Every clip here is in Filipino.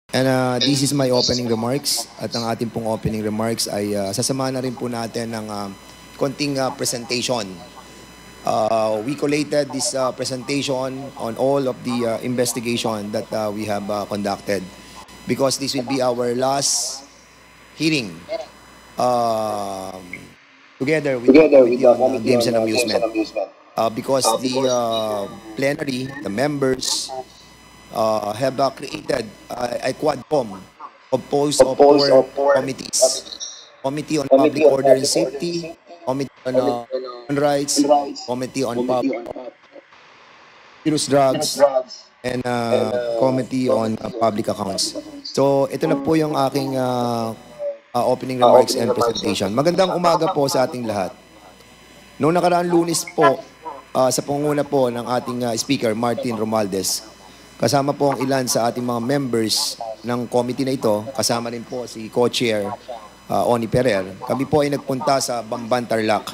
And this is my opening remarks. At ang ating pong opening remarks ay sasamahan na rin po natin ng konting presentation. We collated this presentation on all of the investigation that we have conducted because this will be our last hearing together with the Committee on Games and Amusement. Because the plenary, the members, have created a quadcom composed of four committees. Committee on Public Order and Safety, Committee on Human Rights, Committee on Drugs, and Committee on Public Accounts. So ito na po yung aking opening remarks and presentation. Magandang umaga po sa ating lahat. Noong nakaraang Lunes po, sa pangunguna po ng ating Speaker, Martin Romualdez, kasama po ang ilan sa ating mga members ng committee na ito, kasama rin po si Co-Chair Oni Ferrer. Kami po ay nagpunta sa Bamban, Tarlac,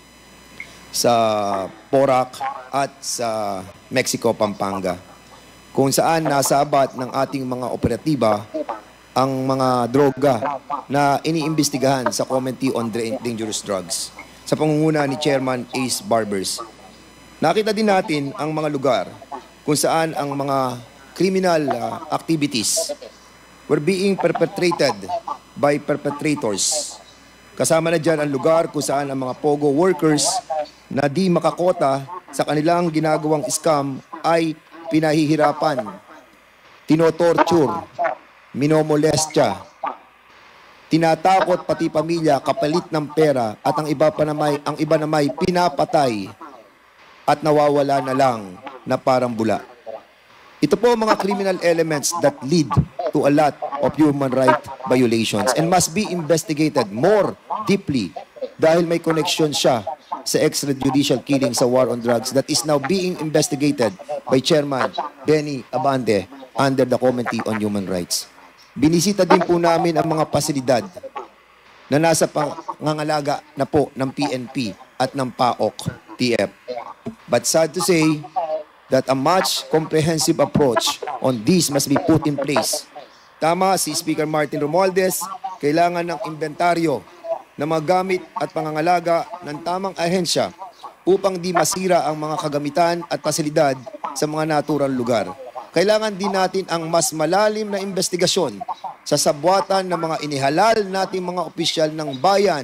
sa Porac at sa Mexico, Pampanga, kung saan nasabat ng ating mga operatiba ang mga droga na iniimbestigahan sa Committee on Dangerous Drugs sa pangunguna ni Chairman Ace Barbers. Nakita din natin ang mga lugar kung saan ang mga criminal activities were being perpetrated by perpetrators. Kasama na dyan ang lugar kung saan ang mga POGO workers na di makakota sa kanilang ginagawang scam ay pinahihirapan, tinotorture, minomolestya, tinatakot pati pamilya kapalit ng pera at ang iba na may pinapatay at nawawala na lang na parang bula. Ito po mga criminal elements that lead to a lot of human rights violations and must be investigated more deeply dahil may connection siya sa extrajudicial killing sa war on drugs that is now being investigated by Chairman Benny Abante under the Committee on Human Rights. Binisita din po namin ang mga pasilidad na nasa pangangalaga na po ng PNP at ng PAOK-TF. But sad to say that a much comprehensive approach on this must be put in place. Tama si Speaker Martin Romualdez, kailangan ng inventaryo na mga gamit at pangangalaga ng tamang ahensya upang di masira ang mga kagamitan at pasilidad sa mga naturang lugar. Kailangan din natin ang mas malalim na investigasyon sa sabwatan ng mga inihalal nating mga opisyal ng bayan,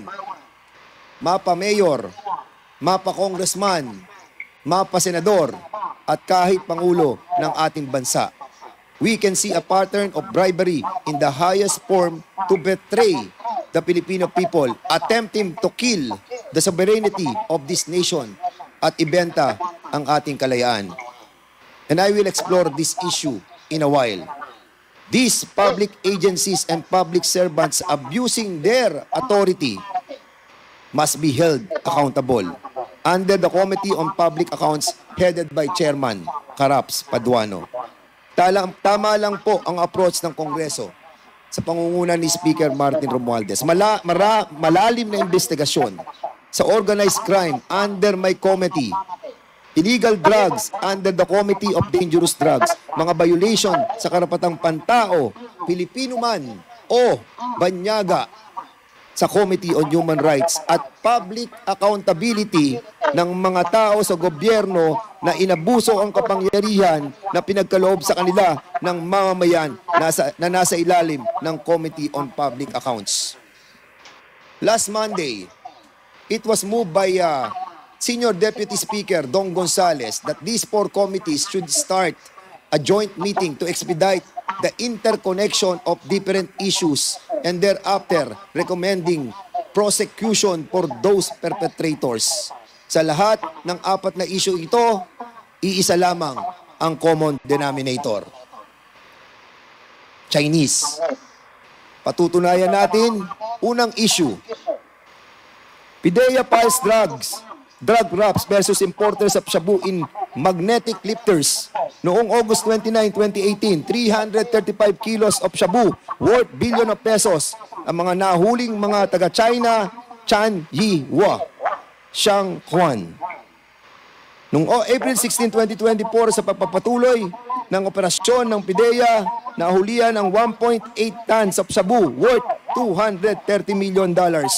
mapa-mayor, mapa-congressman, mapa-senador, at kahit pangulo ng ating bansa. We can see a pattern of bribery in the highest form to betray the Filipino people, attempting to kill the sovereignty of this nation at ibenta ang ating kalayaan. And I will explore this issue in a while. These public agencies and public servants abusing their authority must be held accountable under the Committee on Public Accounts headed by Chairman Caraps Paduano. Tama lang po ang approach ng Kongreso sa pangunguna ni Speaker Martin Romualdez. Malalim na investigasyon sa organized crime under my committee, illegal drugs under the Committee of Dangerous Drugs, mga violation sa karapatang pantao, Pilipino man o banyaga sa Committee on Human Rights at public accountability ng mga tao sa gobyerno na inabuso ang kapangyarihan na pinagkaloob sa kanila ng mamamayan na nasa ilalim ng Committee on Public Accounts. Last Monday, it was moved by Senior Deputy Speaker Dong Gonzales that these four committees should start a joint meeting to expedite the interconnection of different issues and thereafter recommending prosecution for those perpetrators. Sa lahat ng apat na issue ito, iisa lamang ang common denominator. Chinese. Patutunayan natin, unang issue, PIDEA files drug wraps versus importers of shabu in magnetic lifters. Noong August 29, 2018, 335 kilos of shabu worth billion of pesos ang mga nahuling mga taga-China, Chan Yihua, Shang Huan. Noong April 16, 2024, sa pagpapatuloy ng operasyon ng PIDEA, nahulihan ang 1.8 tons of shabu worth $230 million.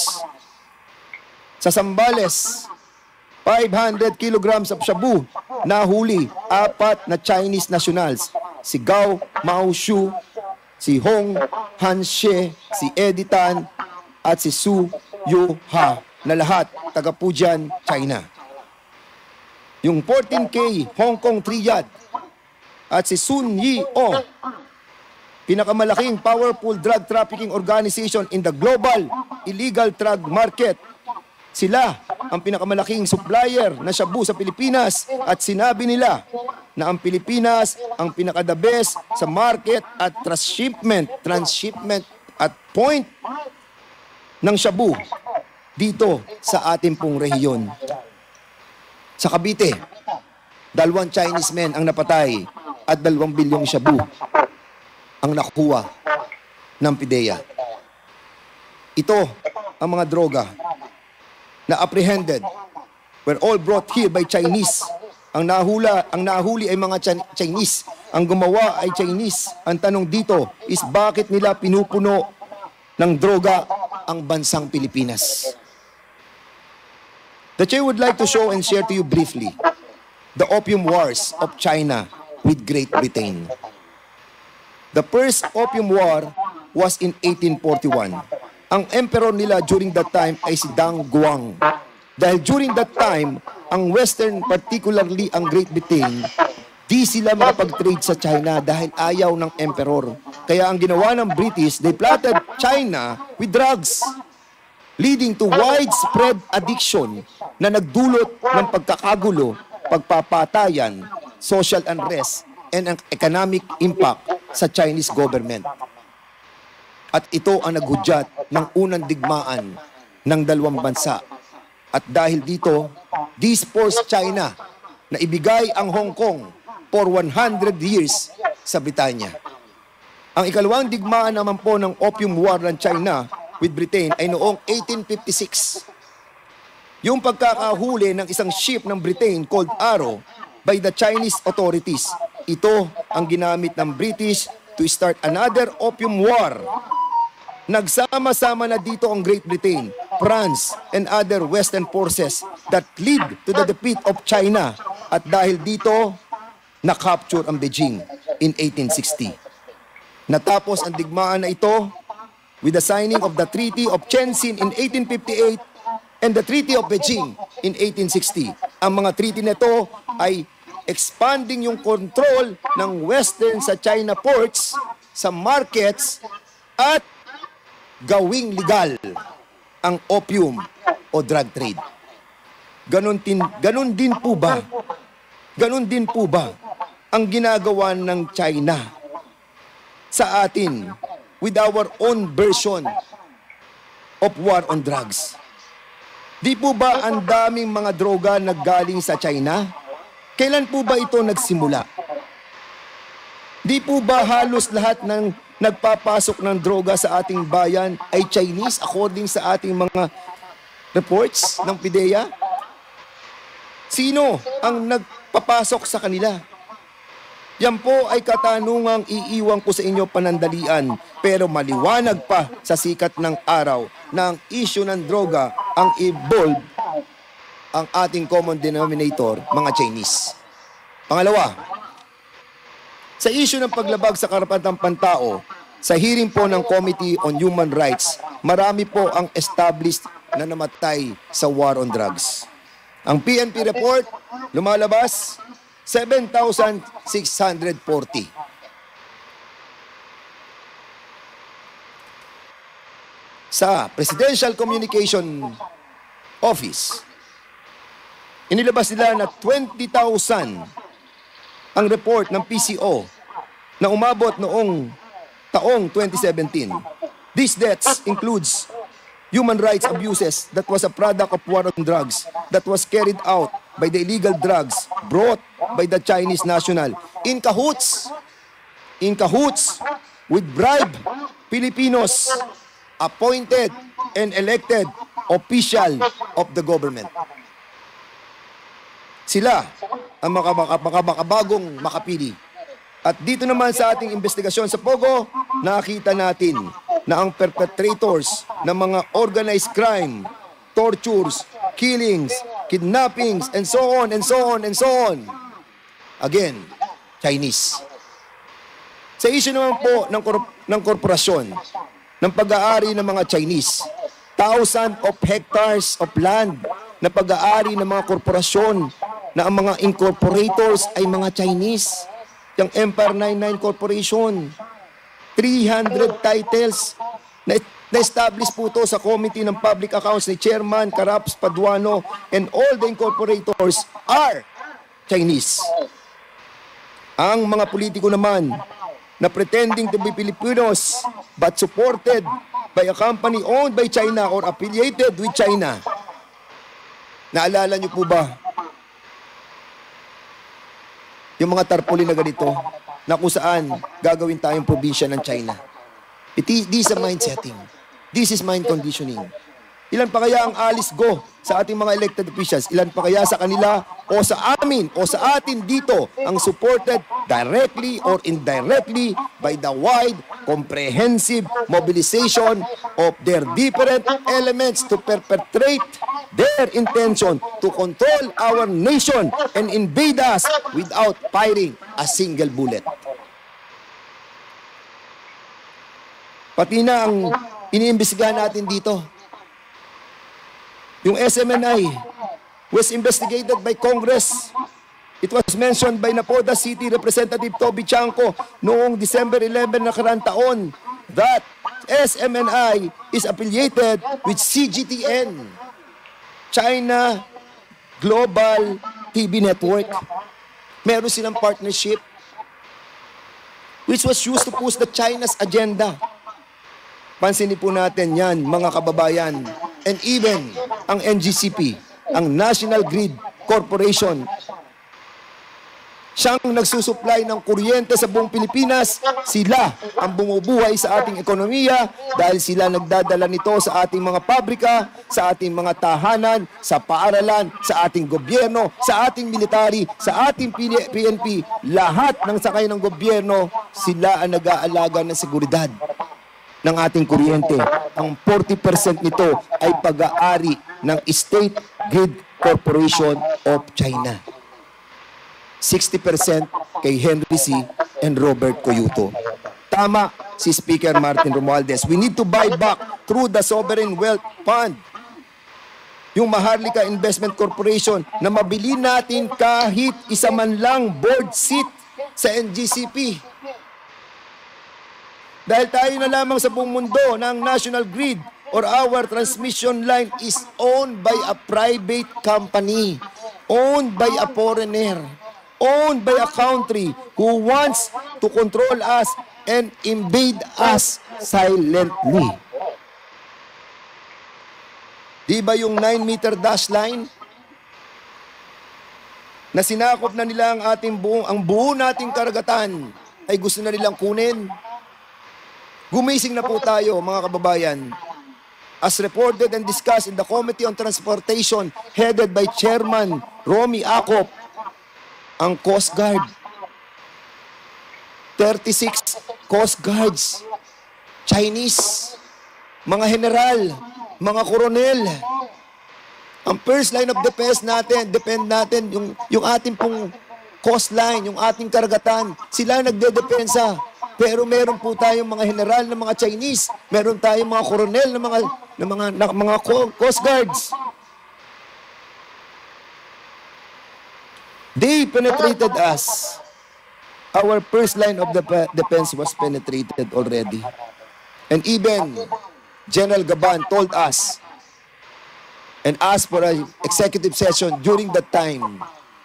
Sa Zambales, 500 kilograms of shabu nahuli 4 na Chinese nationals, si Gao Maoshu, si Hong Hanxie, si Eddie Tan, at si Su Yuha, na lahat taga Fujian, China. Yung 14K Hong Kong Triad at si Sun Yi-o, pinakamalaking powerful drug trafficking organization in the global illegal drug market. Sila ang pinakamalaking supplier na shabu sa Pilipinas at sinabi nila na ang Pilipinas ang pinaka-the best sa market at transshipment at point ng shabu dito sa ating pong rehiyon. Sa Cavite, 2 Chinese men ang napatay at 2 bilyong shabu ang nakuha ng PIDEA. Ito ang mga droga na apprehended were all brought here by Chinese. Ang nahuli ay mga Chinese. Ang gumawa ay Chinese. Ang tanong dito is bakit nila pinupuno ng droga ang bansang Pilipinas? The Chair would like to show and share to you briefly the Opium Wars of China with Great Britain. The first Opium War was in 1841. Ang emperor nila during that time ay si Dang Guang. Dahil during that time, ang Western, particularly ang Great Britain, di sila makapag-trade sa China dahil ayaw ng emperor. Kaya ang ginawa ng British, they planted China with drugs, leading to widespread addiction na nagdulot ng pagkakagulo, pagpapatayan, social unrest, and ang economic impact sa Chinese government. At ito ang naghudyat ng unang digmaan ng dalawang bansa. At dahil dito, this forced China na ibigay ang Hong Kong for 100 years sa Britanya. Ang ikalawang digmaan naman po ng Opium War ng China with Britain ay noong 1856. Yung pagkakahuli ng isang ship ng Britain called Arrow by the Chinese authorities. Ito ang ginamit ng British to start another Opium War. Nagsama-sama na dito ang Great Britain, France, and other Western forces that lead to the defeat of China. At dahil dito, na-capture ang Beijing in 1860. Natapos ang digmaan na ito with the signing of the Treaty of Tianjin in 1858 and the Treaty of Beijing in 1860. Ang mga treaty na ito ay expanding yung control ng Western sa China ports, sa markets, at gawing legal ang opium o drug trade. Ganon din po ba ang ginagawa ng China sa atin with our own version of war on drugs? Di po ba ang daming mga droga naggaling sa China? Kailan po ba ito nagsimula? Di po ba halos lahat ng nagpapasok ng droga sa ating bayan ay Chinese according sa ating mga reports ng PIDEA? Sino ang nagpapasok sa kanila? Yan po ay katanungang iiwan ko sa inyo panandalian, pero maliwanag pa sa sikat ng araw na ang issue ng droga ang involve ang ating common denominator, mga Chinese. Pangalawa, sa issue ng paglabag sa karapatang pantao, sa hearing po ng Committee on Human Rights, marami po ang established na namatay sa war on drugs. Ang PNP report, lumalabas, 7,640. Sa Presidential Communication Office, inilabas nila na 20,000 ang report ng PCO na umabot noong taong 2017. These deaths includes human rights abuses that was a product of war on drugs that was carried out by the illegal drugs brought by the Chinese national in cahoots with bribe Filipinos appointed and elected official of the government. Sila ang makabagong makapili. At dito naman sa ating investigasyon sa Pogo, nakita natin na ang perpetrators ng mga organized crime, tortures, killings, kidnappings, and so on, and so on, and so on. Again, Chinese. Sa issue naman po ng korporasyon, ng pag-aari ng mga Chinese, thousands of hectares of land na pag-aari ng mga korporasyon na ang mga incorporators ay mga Chinese. Yung Empire 99 Corporation, 300 titles na-establish po ito sa Committee ng Public Accounts ni Chairman Caraps Paduano, and all the incorporators are Chinese. Ang mga politiko naman na pretending to be Filipinos but supported by a company owned by China or affiliated with China. Naalala niyo po ba yung mga tarpaulin na ganito, na kung saan gagawin tayong probinsya ng China? This is a mind setting. This is mind conditioning. Ilan pa kaya ang alis go sa ating mga elected officials? Ilan pa kaya sa kanila o sa amin o sa atin dito ang supported directly or indirectly by the wide, comprehensive mobilization of their different elements to perpetrate their intention to control our nation and invade us without firing a single bullet. Pati na ang iniimbestigahan natin dito. Yung SMNI was investigated by Congress. It was mentioned by Napoda City Representative Toby Chanco noong December 11 na karang taon that SMNI is affiliated with CGTN, China Global TV Network. Meron silang partnership which was used to push the China's agenda. Pansinin po natin yan, mga kababayan. And even ang NGCP, ang National Grid Corporation, siyang nagsusupply ng kuryente sa buong Pilipinas. Sila ang bumubuhay sa ating ekonomiya dahil sila nagdadala nito sa ating mga pabrika, sa ating mga tahanan, sa paaralan, sa ating gobyerno, sa ating military, sa ating PNP. Lahat ng sakay ng gobyerno, sila ang nag-aalaga ng seguridad ng ating kuryente. Ang 40% nito ay pag-aari ng State Grid Corporation of China. 60% kay Henry C. and Robert Coyuto. Tama si Speaker Martin Romualdez. We need to buy back through the Sovereign Wealth Fund yung Maharlika Investment Corporation na mabili natin kahit isa man lang board seat sa NGCP. Dahil tayo na lamang sa buong mundo ng national grid or our transmission line is owned by a private company, owned by a foreigner, owned by a country who wants to control us and invade us silently. Di ba yung 9-meter dash line na sinakop na nila ang buo nating karagatan ay gusto na nilang kunin? Gumising na po tayo, mga kababayan. As reported and discussed in the Committee on Transportation headed by Chairman Romy Acop, ang Coast Guard, 36 Coast Guards, Chinese, mga general, mga koronel. Ang first line of defense natin, yung ating pong coastline, yung ating karagatan, sila nagdedepensa. Pero meron po tayong mga general ng mga Chinese, meron tayong mga koronel ng mga Coast Guards. They penetrated us. Our first line of defense was penetrated already. And even General Gaban told us and asked for an executive session during that time.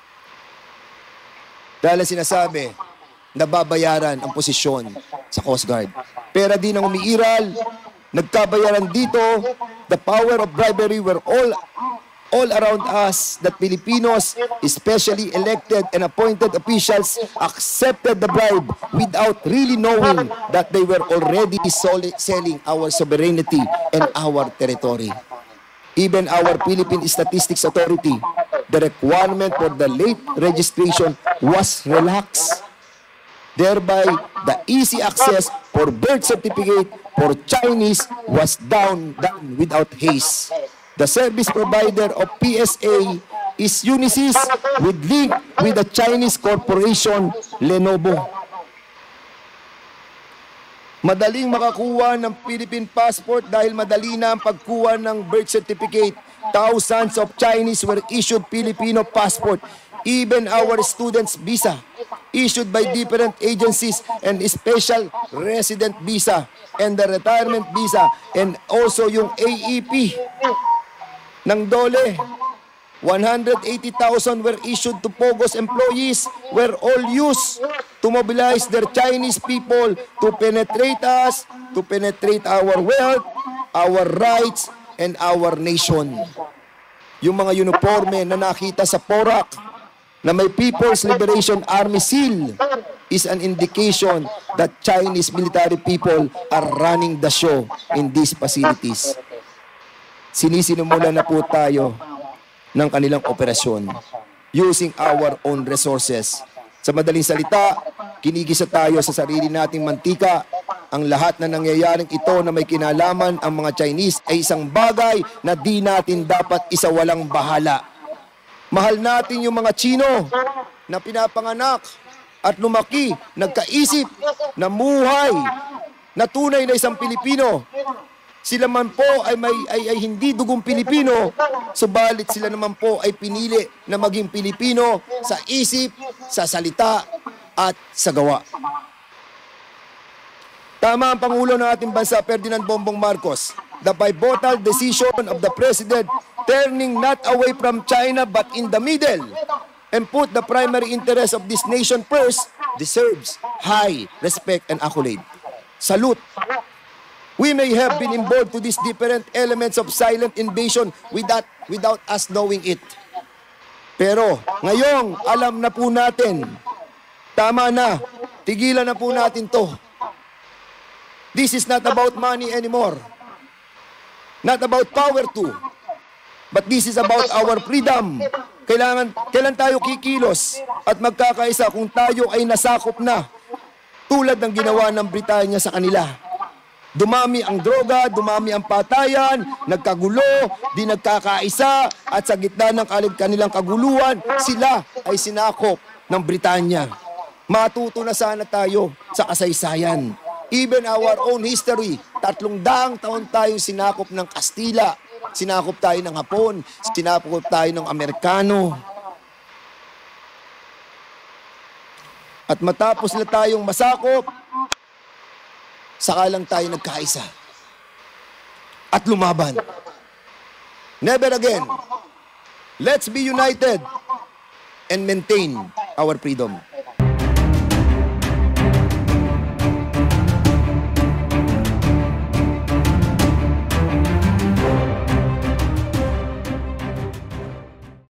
Dahil sinasabi, nababayaran ang posisyon sa Coast Guard. Pera din ang umiiral, nagkabayaran dito, the power of bribery were all around us, that Filipinos, especially elected and appointed officials, accepted the bribe without really knowing that they were already selling our sovereignty and our territory. Even our Philippine Statistics Authority, the requirement for the late registration was relaxed. Thereby, the easy access for birth certificate for Chinese was done without haste. The service provider of PSA is Unisys with link with the Chinese corporation Lenovo. Madaling makakuha ng Philippine passport dahil madali na ang pagkuha ng birth certificate. Thousands of Chinese were issued Filipino passport. Even our students' visa, issued by different agencies, and special resident visa, and the retirement visa, and also yung AEP ng DOLE. 180,000 were issued to POGO's employees, were all used to mobilize their Chinese people to penetrate us, to penetrate our wealth, our rights, and our nation. Yung mga uniforme na nakita sa PORAC na may People's Liberation Army seal is an indication that Chinese military people are running the show in these facilities. Sinisinimula na po tayo ng kanilang operasyon using our own resources. Sa madaling salita, kinigisa tayo sa sarili nating mantika. Ang lahat na nangyayaring ito na may kinalaman ang mga Chinese ay isang bagay na di natin dapat isawalang bahala. Mahal natin yung mga Chino na pinapanganak at lumaki, nagkaisip, namuhay, na tunay na isang Pilipino. Sila man po ay hindi dugong Pilipino, subalit sila naman po ay pinili na maging Pilipino sa isip, sa salita, at sa gawa. Tama ang Pangulo ng ating bansa, Ferdinand Bongbong Marcos. The pivotal decision of the President turning not away from China but in the middle and put the primary interest of this nation first deserves high respect and accolade. Salute! We may have been involved to these different elements of silent invasion without us knowing it. Pero ngayong alam na po natin, tama na, tigilan na po natin to. This is not about money anymore. Not about power too. But this is about our freedom. Kailan tayo kikilos at magkakaisa kung tayo ay nasakop na tulad ng ginawa ng Britanya sa kanila. Dumami ang droga, dumami ang patayan, nagkagulo, di nagkakaisa, at sa gitna ng kanilang kaguluhan, sila ay sinakop ng Britanya. Matuto na sana tayo sa kasaysayan. Even our own history, 300 taon tayong sinakop ng Kastila, sinakop tayo ng Hapon, sinakop tayo ng Amerikano. At matapos na tayong masakop, saka lang tayo nagkaisa at lumaban. Never again. Let's be united and maintain our freedom.